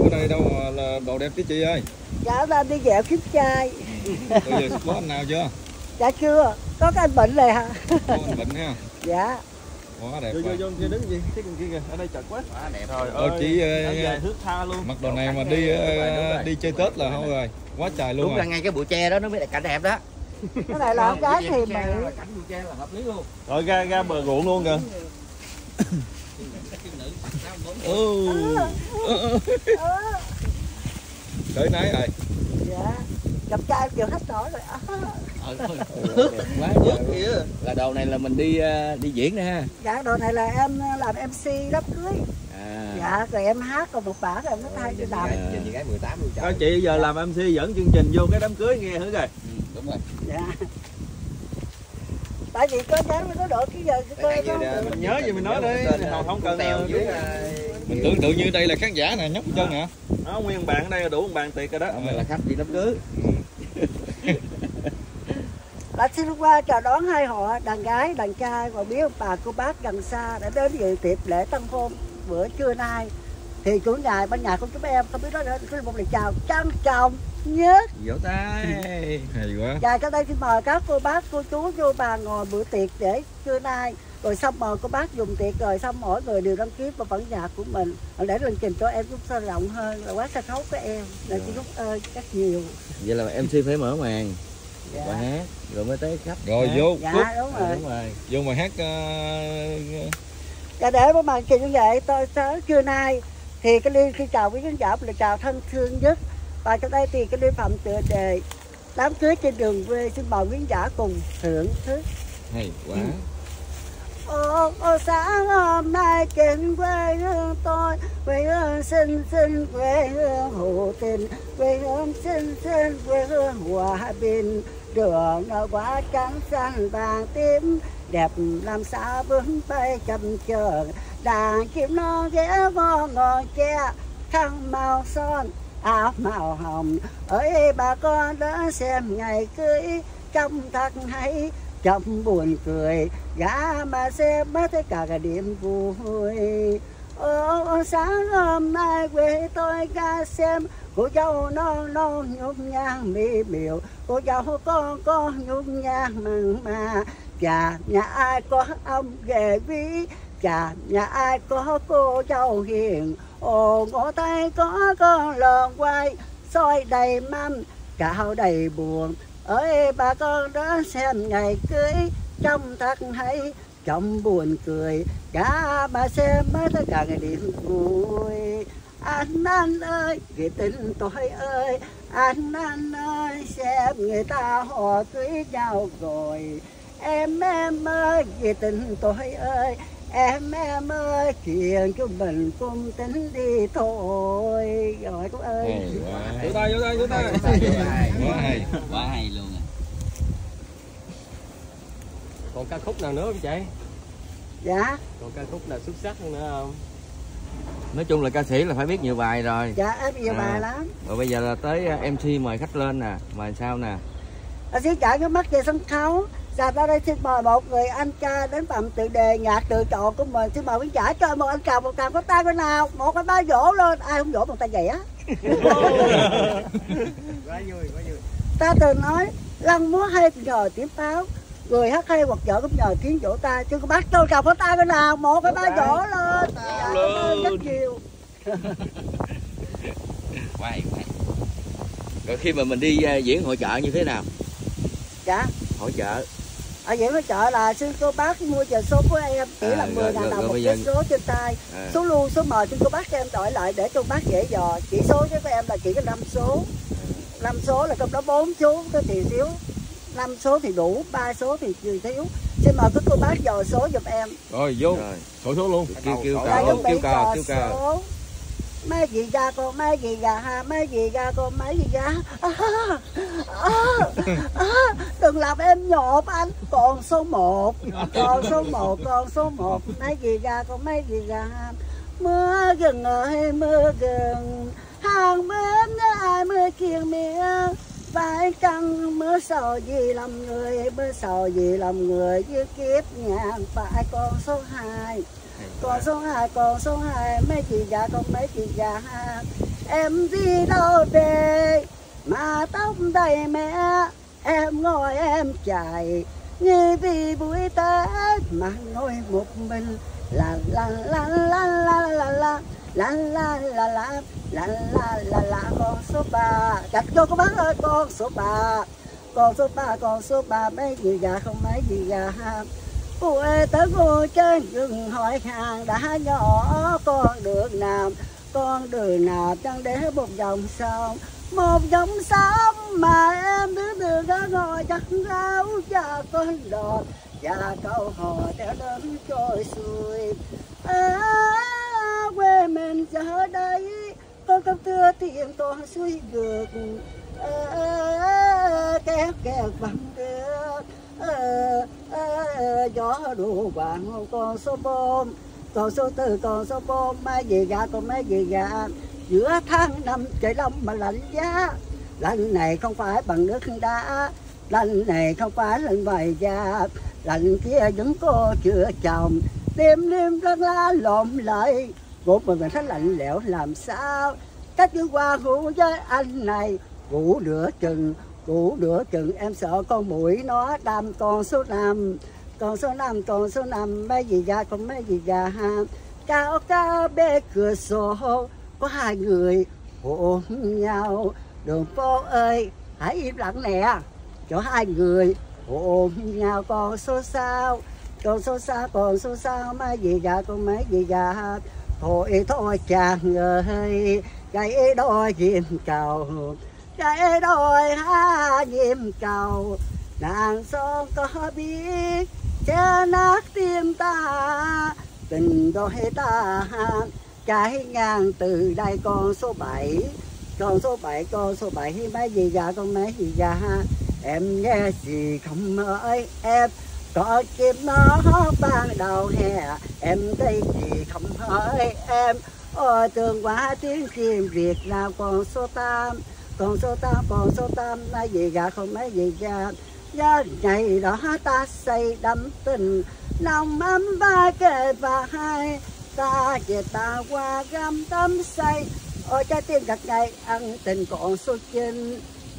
Bữa nay đâu là đồ đẹp chứ chị ơi? Dạ ta đi dạo kiếm trai. Bây giờ có anh nào chưa? Dạ chưa, có cái anh bệnh này hả? Có anh Bệnh ha. Dạ. Quá đẹp. Vô kia đứng gì? Cái kia kìa, ở đây chật quá. Quá đẹp. Trời ơi. Chị thước tha luôn. mặc đồ này mà đi chơi Tết là không rồi. Quá trời luôn. Đúng là ngay cái bụi tre đó nó mới là cảnh đẹp đó. Cái này là gái thì mị. Cảnh bụi tre là hợp lý luôn. Rồi ra bờ ruộng luôn kìa. Tới nấy rồi. Dạ. Gặp trai kiểu hết nổi rồi. Quá nước kìa. Là đồ này là mình đi diễn nè ha. Dạ đồ này là em làm MC đám cưới. Dạ rồi em hát còn một bản rồi nó thay cho làm. Chị gái 18 luôn trời. Chị giờ làm MC dẫn chương trình vô cái đám cưới nghe thử rồi. Đúng rồi. Dạ. Tại vì có nhớ mới có độ cái giờ cái cơ đó. Mình nhớ gì mình nói đi, không cần Mình tưởng tượng như đây là khán giả nè, nhóc chân nè. Đó, nguyên bạn ở đây đủ một bàn tiệc rồi đó. Mình là khách đi đám cưới. Là xin qua chào đón hai họ đàn gái, đàn trai và biết ông bà cô bác gần xa đã đến dự tiệc lễ tân hôn bữa trưa nay. Thì chủ nhà ban nhạc của chúng em không biết nói nữa, có một lời chào trân trọng nhất. Vỗ tay. Hay quá. Dạ sau đây xin mời các cô bác, cô chú vô bàn ngồi bữa tiệc để trưa nay. Rồi xong mời cô bác dùng tiệc rồi xong mỗi người đều đăng ký vào bản nhạc của mình. Để lần trình cho em chút sơ rộng hơn là quán sân khấu của em. Là chị Lúc ơi rất nhiều. Vậy là MC phải mở màn. Dạ. Và hát rồi mới tới khách. Rồi vô. Dạ đúng rồi. Đúng rồi. Vô mà hát. Dạ để với màn trình như vậy tôi tới trưa nay thì cái liên khi chào quý khán giả là chào thân thương nhất. Và trong đây thì cái liên phẩm tựa đề đám cưới trên đường quê, xin mời quý khán giả cùng thưởng thức. Hay quá. Ô sáng hôm nay trên quê hương tôi, quê hương xinh xinh, quê hương hữu tình, quê hương xinh xinh, quê hương hòa bình. Đường nó quá trắng xanh vàng tím, đẹp làm sao vững bay chậm chờ. Đàn chim non ghé vô ngọn tre, khăn màu son áo màu hồng. Ơi bà con đã xem ngày cưới trông thật hay, trong buồn cười gã mà xem mất tất cả niềm vui. Ô sáng hôm nay quê tôi ra xem cô dâu non non nhút nhang mỹ miều, cô dâu con nhút nhang mặn mà. Chà nhà ai có ông ghề quý, chà nhà ai có cô dâu hiền. Ồ ngõ tay có con lợn quay, soi đầy mâm cạo đầy buồn. Ơi bà con đã xem ngày cưới trông thật hay, trong buồn cười cả bà xem mới tất cả ngày điểm vui. Anh ơi cái tình tôi ơi, anh ơi xem người ta họ cưới nhau rồi. Em ơi cái tình tôi ơi, em ơi chuyện chúng mình cùng tính đi thôi. Rồi cô ơi. Vỗ tay. Quá hay luôn. Còn ca khúc nào nữa không chị? Dạ. Còn ca khúc nào xuất sắc nữa không? Nói chung là ca sĩ là phải biết nhiều bài rồi. Dạ em nhiều bài lắm. Rồi bây giờ là tới MC mời khách lên nè, mời sao nè? Xin chào cái mắt về sân khấu. Dạ ra đây xin mời một người anh trai đến phẩm tự đề nhạc tự chọn của mình. Xin mời quý giả cho một anh chào một tràng có tay bên nào, một cái ba vỗ lên, ai không vỗ một tay vậy á. Quá vui. Ta từng nói lăng múa hay nhờ tiếng pháo, người hát hay hoặc vợ cũng nhờ tiếng vỗ tay. Chứ cô bác tôi chào có tay bên nào, một cái ba vỗ lên. Dạ, cảm ơn rất nhiều. Quá hay. Rồi khi mà mình đi diễn hội chợ như thế nào? Dạ. Hội chợ. Ở diễn hội chợ là xin cô bác mua giờ số của em chỉ là 10.000 đồng một cái số trên tay. Số lưu số mời xin cô bác cho em đổi lại để cho bác dễ dò. Chỉ số với em là chỉ có 5 số. 5 số là trong đó 4 số có thì thiếu, 5 số thì đủ, 3 số thì thiếu. Xin mời các cô bác dò số giùm em. Rồi vô. Sổ số luôn. Kêu cờ. Mấy gì ra con, mấy gì ra ha, mấy gì ra con, mấy gì ra. Đừng làm em nhộp anh. Còn số 1, còn số 1, mấy gì ra con, mấy gì ra ha. Mưa gừng ơi mưa gừng, hàng bến ai mưa kiêng miệng. Phải chăng mưa sầu gì làm người, mưa sầu gì làm người với kiếp nhàn. Phải con số 2. Còn số 2, mấy chị già con mấy chị già ha. em đi đâu về mà tóc đầy mẹ, em ngồi em chạy như vì buổi Tết mà ngồi một mình la la la la la la la la la la la la la con số 3 đặt vô cô bác ơi, con số 3 con số 3 mấy gì gà không mấy gì gà ha. Cô ơi tới cô trên rừng hỏi hàng đã nhỏ con đường nào chẳng để một dòng sông mà em đứng đường đó ngồi chẳng ráo cha con đò cha câu hò theo đến trôi xuôi. Quê mình giờ đây con không thưa tiền con suy ngược kéo vắng đưa gió đủ vàng con số 4 con số 4 con số 4 mấy gì gà con mấy gì gà. Giữa tháng 5 trời đông mà lạnh giá, lạnh này không phải bằng nước đá, lạnh này không phải lạnh vài da, lạnh kia vẫn cô chưa chồng đêm lăn la lộn lại một mình thấy lạnh lẽo làm sao. Cách đi qua ngủ với anh này ngủ nửa chừng em sợ con mũi nó đâm con số 5 con số 5 mấy gì ra con mấy gì ra ha. Cao bê cửa sổ có hai người ôm nhau, đường phố ơi hãy im lặng nè cho hai người ôm nhau. Con số sao mấy gì ra con mấy gì ra. Thôi chàng ơi gãy đôi diêm cầu nàng son có biết che nát tim ta tình đôi ta trái ngang từ đây. Con số 7 mấy gì ra con mấy gì ra. Em nghe gì không ơi em có kim nó ban đầu hè, em thấy gì không hỏi em ôi thương quá tiếng chim Việt Nam. Con số 8 mấy gì ra không mấy gì ra. Nhớ ngày đó ta say đắm tình lòng ấm ba kề và hai ta về ta qua găm tấm say. Ôi trái tim đặt ngày ăn tình. Con số 9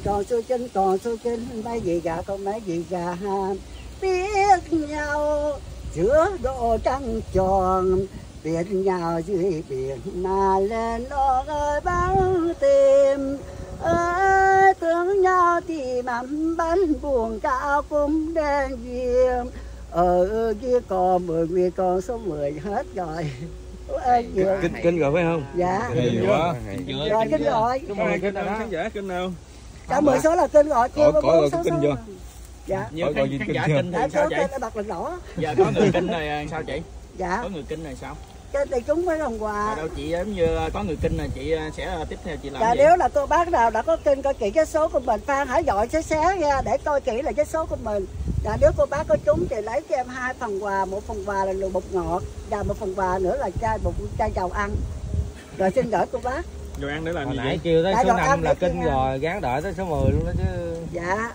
mấy gì ra con mấy gì ra. Biết nhau giữa độ trăng tròn, biết nhau dưới biển mà lên đó ơi bắn tìm. Thương nhau thì mắm bánh buồn cao cũng đen duyên. Ở kia còn 10 người con số 10 hết rồi. Kinh rồi phải không? Dạ. Hay quá. Rồi kinh rồi. Kinh nào khán giả kinh nào? Cả 10 số là kinh rồi. Có rồi kinh chưa? Dạ. Nhiều khán giả kinh thì sao chị? Bật lần đỏ. Giờ có người kinh này sao chị? Dạ. Có người kinh này sao? Cái thì chúng phải đồng quà. Đâu chị giống như có người kinh là chị sẽ tiếp theo chị làm gì? Nếu là cô bác nào đã có kinh coi kỹ cái số của mình, Phan hãy gọi xé ra để coi kỹ là cái số của mình. Nếu cô bác có trúng thì lấy cho em 2 phần quà, một phần quà là đồ bột ngọt và một phần quà nữa là một chai dầu ăn. Rồi xin gửi cô bác. Rồi ăn để làm gì? Nãy kêu tới số 5 là kinh rồi, gán đợi tới số 10 luôn đó chứ. Dạ.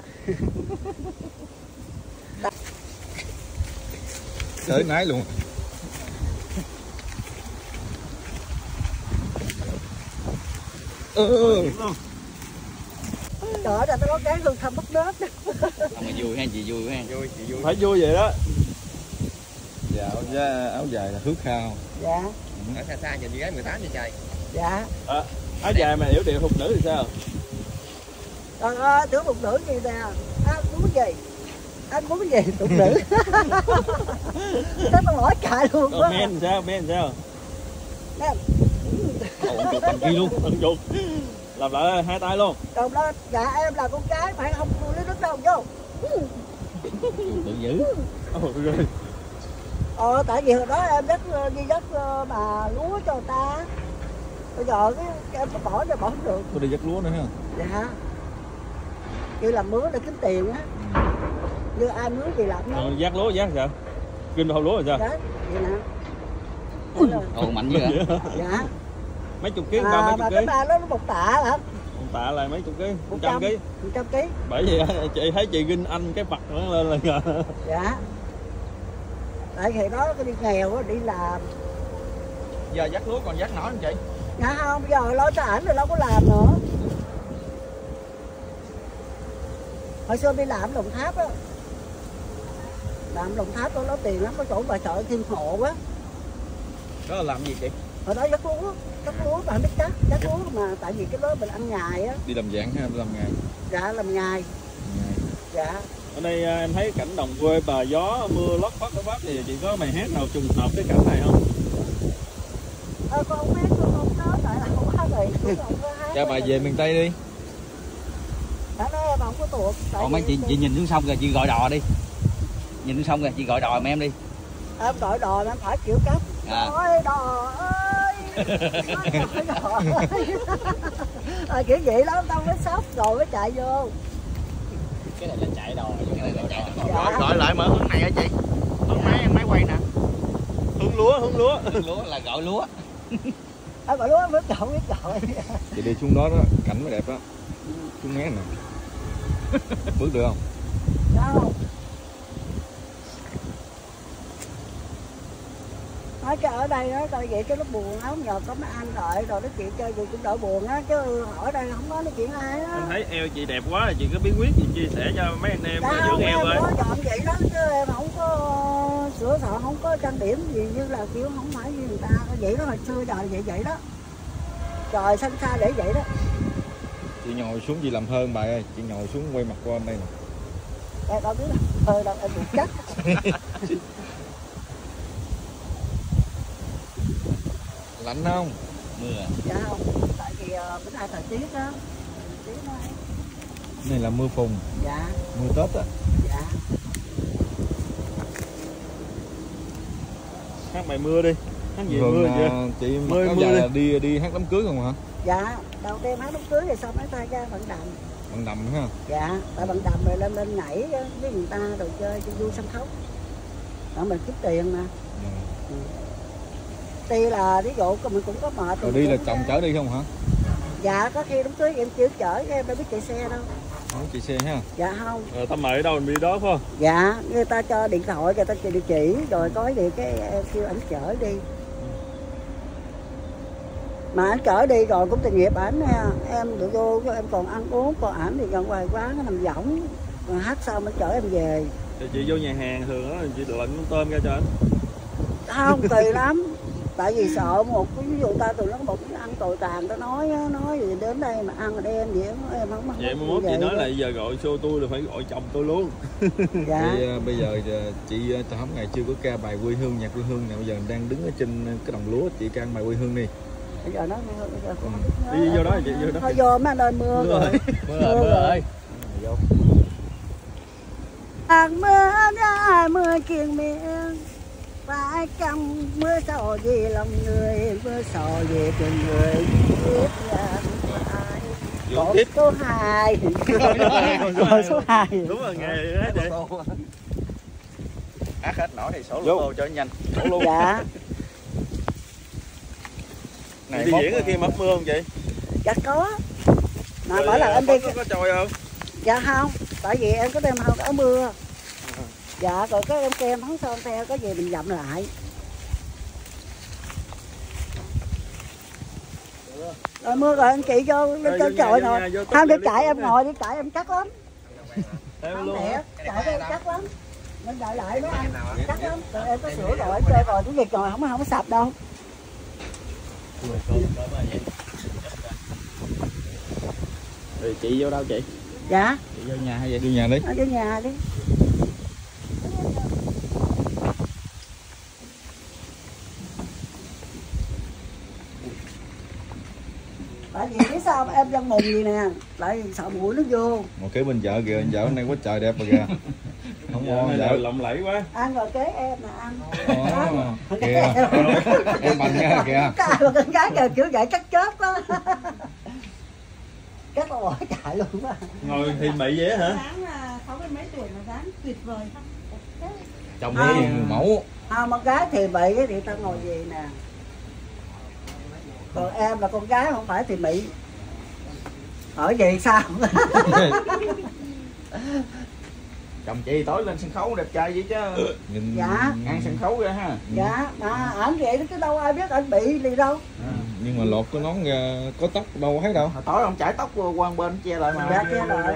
Tới nãy luôn. Trời ơi, tao có cái hương thơm mất đớp. Mà vui ha, chị vui ha. Vui, chị vui. Phải vui vậy đó. Dạ, áo dài là khước khao. Dạ. Ở xa xa nhìn như gái 18 vậy trời. Dạ. Áo dài mà hiểu điệu phục nữ thì sao? Tưởng phục nữ gì nè. Anh muốn gì? Anh muốn gì? Phục nữ. Tao hỏi cãi luôn quá. Men sao? Men. Chuột bằng kia luôn, ấn chuột. Làm lại 2 tay luôn. Còn đó, dạ em là con gái phải không lấy nước đâu vô. Tự giữ. Tại vì hồi đó em đi đất mà lúa cho người ta. Bây giờ em có bỏ không được. Tôi đi dắt lúa nữa ha. Dạ. Kêu làm mướn để kiếm tiền á. Như ai mướn gì làm nó. Dắt lúa dắt sao? Kinh hầu lúa rồi sao? Đấy, vậy nè. Ồ mạnh dữ hả? Dạ. Mấy chục ký, mấy chục ký. Cái ba nó 1 tạ hả? 1 tạ là mấy chục ký? 100 ký. 100 ký. Bởi vì chị thấy chị ginh anh cái bật nó lên là ngờ. Dạ. Tại khi đó đi nghèo đi làm. Giờ dắt lúa còn dắt nổi không chị? Dạ không, bây giờ lo cho ảnh rồi đâu có làm nữa. Hồi xưa đi làm Đồng Tháp á. Làm Đồng Tháp có tiền lắm, có chỗ bà chợ Thiên Hộ á. Đó là làm gì chị? Hồi đó dắt lúa bà không biết dắt lúa mà tại vì cái đó mình ăn ngày á. Đi làm giảng hay làm ngày? Dạ làm ngày. Dạ. Ở đây em thấy cảnh đồng quê bà gió mưa lất phất thì chị có bài hát nào trùng hợp cái cảnh này không? Con không biết, con không nói tại là không có gì. Cho bà về miền Tây đi. Đã nói em không có thuộc. Còn mấy chị nhìn xuống sông kìa, chị gọi đò đi. Nhìn xuống sông kìa, chị gọi đò mà em đi. Em gọi đò em phải kiểu cấp. Ôi đò ơi. Đò ơi. Kiểu vậy đó, tao mới sốc rồi mới chạy vô. Cái này là chạy đò, cái này là chạy đò. Dạ. Gọi lại mở hướng này hả chị? Hướng máy quay nè. Hướng lúa. Hướng lúa là gọi lúa. Gọi lúa biết gọi. Chị đi xuống đó đó, cảnh mới đẹp đó. Xuống mé nè. Bước được không? Đâu. Nói cho ở đây đó, coi vậy cho nó buồn lắm, nhờ có mấy anh đợi rồi nói chuyện chơi gì cũng đỡ buồn á, chứ ở đây không có nói chuyện ai á. Em thấy eo chị đẹp quá, chị có bí quyết gì chia sẻ cho mấy anh em dưỡng eo coi. Em có chọn vậy đó, chứ em không có sửa soạn, không có trang điểm gì như là kiểu không phải như người ta. Vậy đó, hồi xưa giờ vậy đó. Trời xanh xa để vậy đó. Chị ngồi xuống gì làm hơn bà ơi, chị ngồi xuống quay mặt qua bên đây nè. Em đâu biết là hơi đâu, em bị chắc. Lạnh không? Mưa. Dạ không, tại vì bữa nay thời tiết đó. Này là mưa phùn. Dạ. Mưa Tết á. Dạ. Hát bài mưa đi. Hát gì Thường mưa chưa? Chị mặc Mưa áo dài là đi hát đám cưới không hả? Dạ, đầu tiên hát đám cưới rồi xong mới thay ra vận đầm. Vận đầm ha. Dạ, tại vận đầm rồi lên nhảy với người ta rồi chơi cho vui sân khấu. Đó mình kiếm tiền mà. Ừ. Tuy là ví dụ mình cũng có mệt. Rồi đi là chồng chở đi không hả? Dạ, có khi đám cưới em chưa chở, em đâu biết chạy xe đâu. Không chạy xe ha. Dạ không. Rồi ta mời ở đâu mình đi đó phải không? Dạ, người ta cho điện thoại, người ta cho địa chỉ, rồi có gì cái em kêu ảnh chở đi. Mà anh chở đi rồi cũng tội nghiệp ảnh nha. Em được vô em còn ăn uống, còn ảnh thì gần hoài quán nó nằm võng. Rồi hát xong mới chở em về. Thì chị vô nhà hàng thường á chị lệnh con tôm ra cho anh. Không, tùy lắm. Tại vì sợ một cái ví dụ ta từ nó một cái ăn tồi tàn ta nói gì đến đây mà ăn rồi đem vậy em không. Vậy mai mốt chị nói là giờ gọi show tôi là phải gọi chồng tôi luôn. Dạ. Bây giờ chị hôm ngày chưa có ca bài quê hương, nhạc quê hương nào, bây giờ đang đứng ở trên cái đồng lúa, chị ca bài quê hương đi. Bây giờ nó bây giờ đi vô đó chị vô đó. Thôi vô mấy anh ơi mưa rồi. Mưa ơi. Vô. Mưa ra mưa kiên miệng. Phải chăng mưa sầu gì lòng người, mưa sầu gì từng người biết là ai. Còn số 2. Còn số 2. Đúng rồi, nghề hết vậy. Hát hết nổi thì sổ lô cho nhanh. Sổ luôn. Dạ. Này đi diễn ở kia mất mưa không chị? Dạ có. Mà mỗi lần em đi có trôi không? Dạ không, tại vì em có đem không có mưa. Dạ rồi cái em kem thắng son theo có gì mình dặm lại. Rồi mưa rồi anh chị vô lên trên trời rồi. Không đi chạy em ngồi đi chạy em chắc lắm. Không thiệt, chạy em chắc lắm. Nên đợi lại mấy anh chắc lắm. Rồi em có sửa rồi chơi rồi cái việc rồi không có sập đâu. Rồi chị vô đâu chị? Dạ. Chị vô nhà hay vậy? Đi nhà đi. Ở vô nhà đi. Tại vì biết sao em dân mùng gì nè, lại sợ bụi nó vô. Một cái bên chợ kìa, vợ hôm nay quá trời đẹp rồi kìa. Không ngon vợ lộng lẫy quá. Ăn rồi kế em nè ăn. Kìa. Em bằng nha kìa. Cái ai mà con gái kìa kiểu vậy chắc chết đó. Chắc là bỏ chạy luôn quá. Ngồi thì mị vậy hả? Dáng là 60 mấy tuổi mà dáng tuyệt vời không? Chồng đi người mẫu. Không, con gái thì bậy thì tao ngồi gì nè. Còn em là con gái không phải thì mị. Ở gì sao? Chồng chị tối lên sân khấu đẹp trai vậy chứ. Nhìn Dạ. Ăn sân khấu ra ha. Dạ, mà ảnh vậy chứ đâu ai biết anh bị gì đâu. Nhưng mà lột cái nón ra có tóc đâu có thấy đâu. Hồi tối ông chải tóc qua bên che lại mà. Dạ che lại.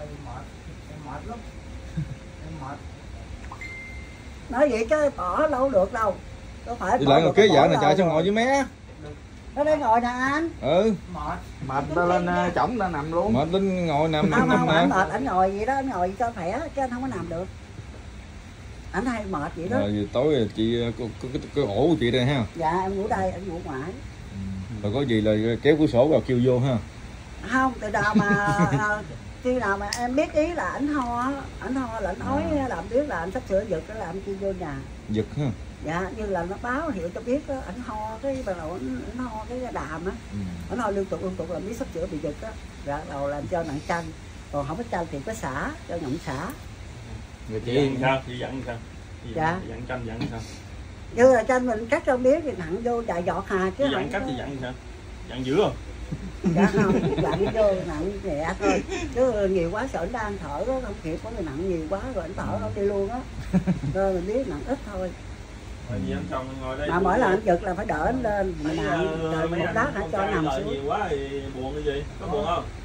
Nói vậy chứ bỏ đâu được đâu. Đâu phải Đi lại ngồi kế vợ này chạy sao ngồi với mé. Nó đây ngồi nè anh. Ừ. Mệt lên chổng ra nằm luôn. Mệt lên ngồi nằm Không, nằm không, nè. anh mệt, anh ngồi vậy đó, anh ngồi cho khỏe, chứ anh không có nằm được. Anh hay mệt vậy đó. Rồi tối chị có cái ổ của chị đây ha. Dạ em ngủ đây, anh ngủ ngoài. Rồi có gì là kéo cửa sổ vào kêu vô ha. Không, từ nào mà khi nào mà em biết ý là ảnh ho là anh nói làm biết là anh sắp sửa giật cái là anh kêu vô nhà. Giật ha. Dạ, như là nó báo hiệu cho biết đó, ảnh ho cái bắt đầu ảnh ho cái đàm á. Ảnh ho liên tục là biết sắp sửa bị giật á. Dạ, đầu làm cho nặng chanh. Còn không có chanh thì có xả, cho nhộng xả. Người Chị sao? Chị dặn sao? Dạ. Chị dặn canh dặn sao? Như là chanh mình cắt cho biết thì nặng vô vài giọt hà chứ. Chị dặn cách chị dặn sao? Dặn dữ không? Dạ không, dặn vô nặng nhẹ thôi. Chứ nhiều quá sợ anh đang thở đó, không kịp có người nặng nhiều quá rồi anh thở nó đi luôn á. Rồi mình biết nặng ít thôi. Gì anh xong ngồi đây. Mà mỗi lần anh giật là phải đỡ anh lên, mà nặng rồi một lát hãy cho nằm xuống. Nhiều quá thì buồn cái gì? Có buồn không?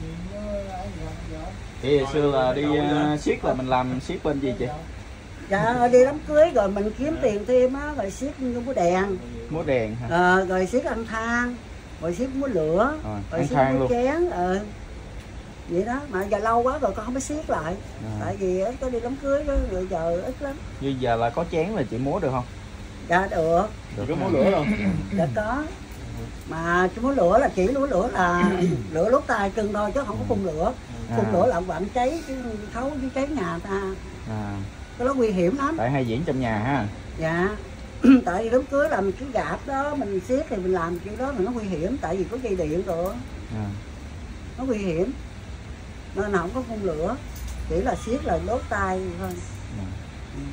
Thì hồi xưa là đi siết là mình làm siết bên gì chị? Dạ đi đám cưới rồi mình kiếm tiền thêm á, rồi xiết múa đèn. Múa đèn hả? Rồi xiết ăn than, rồi xiết múa lửa, rồi xiết múa chén. Vậy đó, mà giờ lâu quá rồi con không có xiết lại. Tại vì ít có đi đám cưới đó, rồi giờ ít lắm. Như giờ là có chén là chị múa được không? Dạ được. Có múa lửa không? Dạ có. Mà múa lửa là chỉ múa lửa là lửa đốt tay cưng thôi chứ không có phun lửa. Phun lửa là quặng cháy cái thấu với cháy nhà ta. Cái đó nguy hiểm lắm. Tại hay diễn trong nhà ha. Dạ. Tại vì đám cưới là mình cứ gạp đó, mình xiết thì mình làm kiểu đó mà nó nguy hiểm, tại vì có dây điện rồi. Nó nguy hiểm. Nên là không có phun lửa, chỉ là xiết là đốt tay thôi.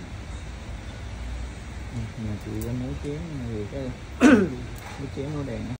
Chị có múa chén gì cái múa chén múa đèn.